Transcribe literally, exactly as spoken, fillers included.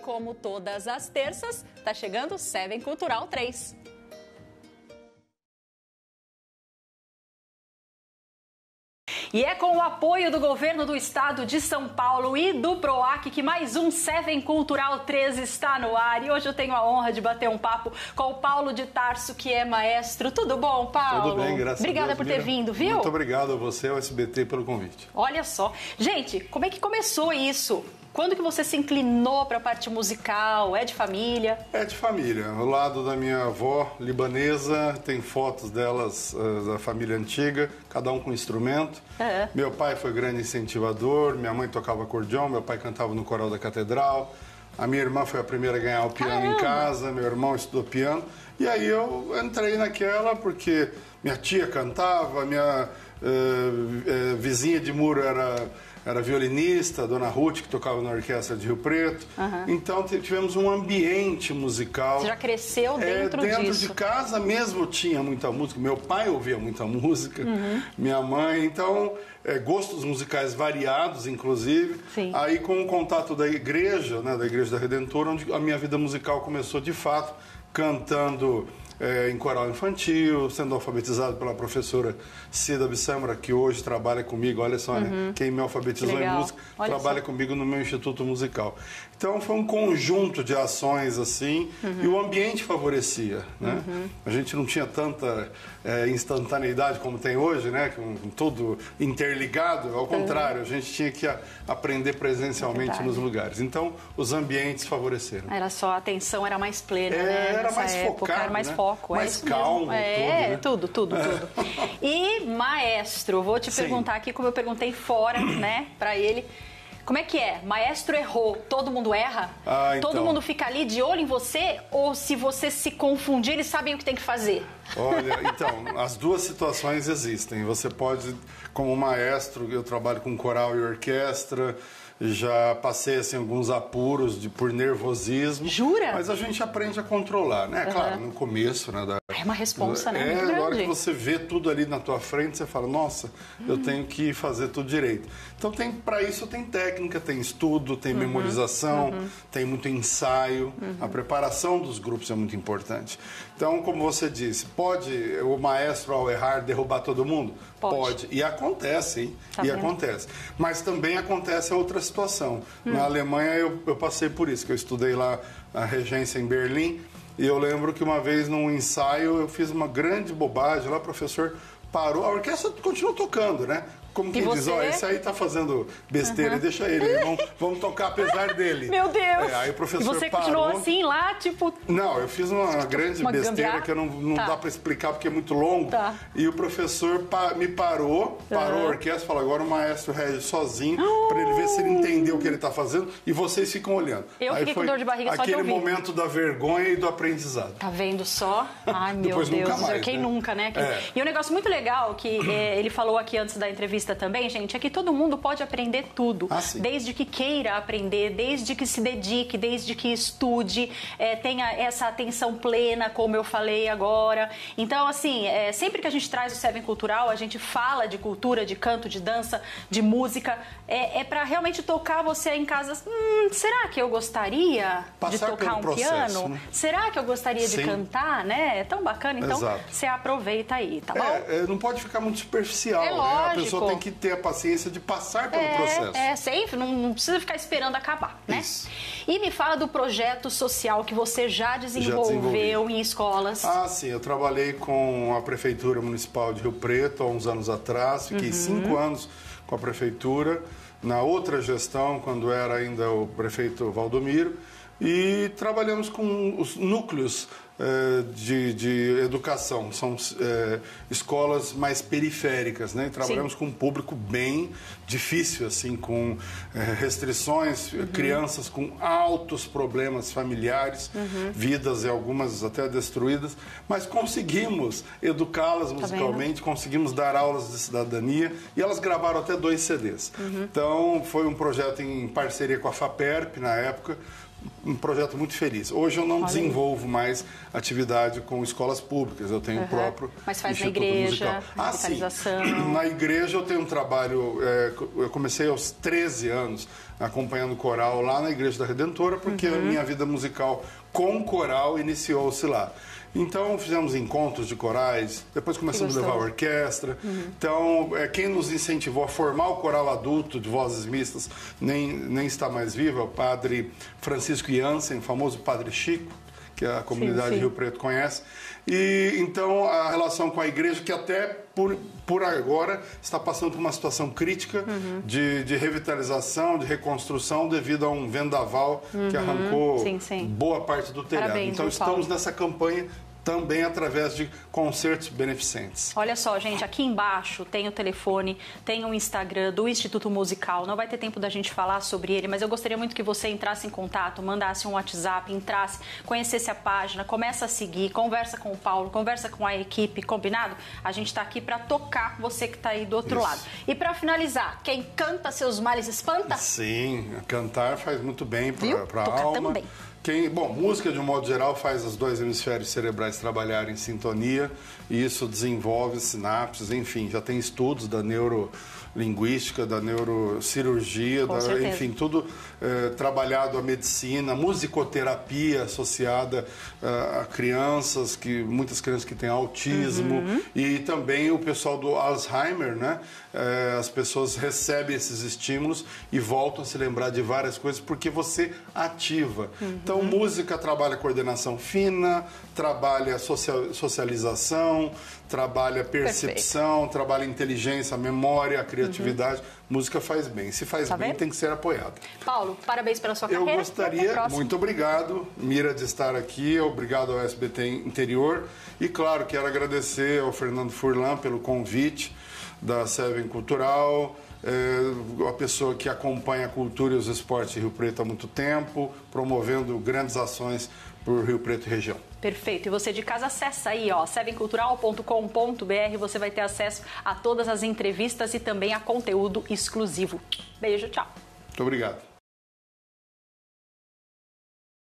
como todas as terças, tá chegando o Seven Cultural três. E é com o apoio do governo do estado de São Paulo e do PROAC que mais um Seven Cultural três está no ar. E hoje eu tenho a honra de bater um papo com o Paulo de Tarso, que é maestro. Tudo bom, Paulo? Tudo bem, graças Obrigada a Deus. por ter Mira, vindo, viu? Muito obrigado a você, ao S B T, pelo convite. Olha só. Gente, como é que começou isso? Quando que você se inclinou para a parte musical? É de família? É de família. Ao lado da minha avó libanesa, tem fotos delas, da família antiga, cada um com instrumento. Uhum. Meu pai foi grande incentivador, minha mãe tocava acordeão, meu pai cantava no coral da catedral. A minha irmã foi a primeira a ganhar o piano Caramba. em casa, meu irmão estudou piano. E aí eu entrei naquela porque minha tia cantava, minha uh, uh, vizinha de muro era... Era violinista, a dona Ruth, que tocava na orquestra de Rio Preto. Uhum. Então, tivemos um ambiente musical. Você já cresceu dentro, é, dentro disso? Dentro de casa mesmo tinha muita música. Meu pai ouvia muita música, uhum. minha mãe. Então, é, gostos musicais variados, inclusive. Sim. Aí, com o contato da igreja, né, da Igreja da Redentora, onde a minha vida musical começou de fato, cantando... É, em coral infantil, sendo alfabetizado pela professora Cida Bissâmara, que hoje trabalha comigo, olha só, uhum. né? Quem me alfabetizou em música, olha trabalha só. comigo no meu instituto musical. Então foi um conjunto de ações assim, uhum. e o ambiente favorecia, né? Uhum. A gente não tinha tanta é, instantaneidade como tem hoje, né? Com, com tudo interligado, ao contrário, uhum. a gente tinha que a, aprender presencialmente é nos lugares. Então os ambientes favoreceram. Era só, a atenção era mais plena, é, né? Era mais época, focado, era mais né? foco. Mais é calmo, é, tudo, tudo, né? tudo, tudo, tudo. E maestro, vou te Sim. perguntar aqui, como eu perguntei fora, né, pra ele, como é que é? Maestro errou, todo mundo erra? Ah, então. Todo mundo fica ali de olho em você? Ou se você se confundir, eles sabem o que tem que fazer? Olha, então, as duas situações existem. Você pode, como maestro, eu trabalho com coral e orquestra, já passei assim, alguns apuros de, por nervosismo. Jura? Mas a gente aprende a controlar, né? Uhum. Claro, no começo, né? Da, é uma responsa, né? É, Muito na hora grande. que você vê tudo ali na tua frente, você fala, nossa, hum. eu tenho que fazer tudo direito. Então, tem, para isso tem técnica, tem estudo, tem uhum. memorização, uhum. tem muito ensaio. Uhum. A preparação dos grupos é muito importante. Então, como você disse, pode o maestro, ao errar, derrubar todo mundo? Pode. Pode. E acontece, hein? Tá e vendo? acontece. Mas também acontece outra situação. Hum. Na Alemanha eu, eu passei por isso, que eu estudei lá a regência em Berlim, e eu lembro que uma vez num ensaio eu fiz uma grande bobagem, lá o professor parou, a orquestra continuou tocando, né? Como quem diz, ó, esse aí tá fazendo besteira, uhum. deixa ele, vamos, vamos tocar apesar dele. Meu Deus! É, aí o professor e você parou. continuou assim lá, tipo... Não, eu fiz uma grande uma besteira gambiarra? que eu não, não tá. dá para explicar porque é muito longo. Tá. E o professor pa me parou, parou uhum. a orquestra e falou, agora o maestro rege sozinho, uh! para ele ver se ele entendeu o que ele está fazendo e vocês ficam olhando. Eu aí fiquei foi com dor de barriga só de aquele ouvir. momento da vergonha e do aprendizado. Tá vendo só? Ai, meu Depois Deus, nunca mais, quem né? nunca, né? É. E um negócio muito legal que é, ele falou aqui antes da entrevista também, gente, é que todo mundo pode aprender tudo, ah, desde que queira aprender, desde que se dedique, desde que estude, é, tenha essa atenção plena, como eu falei agora. Então, assim, é, sempre que a gente traz o Seven Cultural, a gente fala de cultura, de canto, de dança, de música, é, é para realmente tocar você em casa. Hum, será que eu gostaria Passar de tocar um processo, piano? né? Será que eu gostaria Sim. de cantar, né? É tão bacana, então Exato. você aproveita aí, tá bom? É, não pode ficar muito superficial, é né? lógico. A pessoa tem que ter a paciência de passar pelo é, processo. É, sempre, não, não precisa ficar esperando acabar, né? Isso. E me fala do projeto social que você já desenvolveu já em escolas. Ah, sim, eu trabalhei com a Prefeitura Municipal de Rio Preto há uns anos atrás, fiquei uhum. cinco anos com a Prefeitura, na outra gestão, quando era ainda o prefeito Valdomiro, e trabalhamos com os núcleos De, de educação, são é, escolas mais periféricas, né? E trabalhamos Sim. com um público bem difícil, assim, com é, restrições, uhum. crianças com altos problemas familiares, uhum. vidas e algumas até destruídas, mas conseguimos educá-las musicalmente, tá conseguimos dar aulas de cidadania e elas gravaram até dois C Ds. Uhum. Então, foi um projeto em parceria com a FAPERP, na época, um projeto muito feliz. Hoje eu não Olha desenvolvo aí. mais atividade com escolas públicas, eu tenho o uhum. próprio Mas faz Instituto na igreja, Musical. Ah, sim. Na igreja eu tenho um trabalho, é, eu comecei aos treze anos acompanhando coral lá na Igreja da Redentora, porque uhum. a minha vida musical com coral iniciou-se lá. Então, fizemos encontros de corais, depois começamos a levar a orquestra. Uhum. Então, é, quem nos incentivou a formar o coral adulto de vozes mistas nem, nem está mais vivo, é o padre Francisco Jansen, famoso Padre Chico, que a comunidade sim, sim. de Rio Preto conhece. E então a relação com a igreja, que até por, por agora está passando por uma situação crítica uhum. de, de revitalização, de reconstrução, devido a um vendaval uhum. que arrancou sim, sim. boa parte do telhado. Parabéns, então estamos Paulo. nessa campanha também através de concertos beneficentes. Olha só, gente, aqui embaixo tem o telefone, tem o Instagram do Instituto Musical. Não vai ter tempo da gente falar sobre ele, mas eu gostaria muito que você entrasse em contato, mandasse um WhatsApp, entrasse, conhecesse a página, começa a seguir, conversa com o Paulo, conversa com a equipe, combinado? A gente está aqui para tocar você que está aí do outro Isso. lado. E para finalizar, quem canta seus males espanta? Sim, cantar faz muito bem para a alma. Também. Quem, bom, música de um modo geral faz os dois hemisférios cerebrais trabalharem em sintonia e isso desenvolve sinapses, enfim, já tem estudos da neurolinguística, da neurocirurgia, da, enfim, tudo eh, trabalhado a medicina, musicoterapia associada uh, a crianças, que, muitas crianças que têm autismo uhum. e também o pessoal do Alzheimer, né? Eh, as pessoas recebem esses estímulos e voltam a se lembrar de várias coisas porque você ativa. Uhum. Então, música trabalha coordenação fina, trabalha social, socialização, trabalha percepção, Perfeito. trabalha inteligência, memória, criatividade. Uhum. Música faz bem. Se faz tá bem, vendo? Tem que ser apoiada. Paulo, parabéns pela sua Eu carreira. Eu gostaria, muito obrigado, Mira, de estar aqui. Obrigado ao S B T Interior. E, claro, quero agradecer ao Fernando Furlan pelo convite da Seven Cultural. É a pessoa que acompanha a cultura e os esportes de Rio Preto há muito tempo, promovendo grandes ações por Rio Preto e região. Perfeito. E você de casa acessa aí, ó, seven cultural ponto com ponto b r. Você vai ter acesso a todas as entrevistas e também a conteúdo exclusivo. Beijo, tchau. Muito obrigado.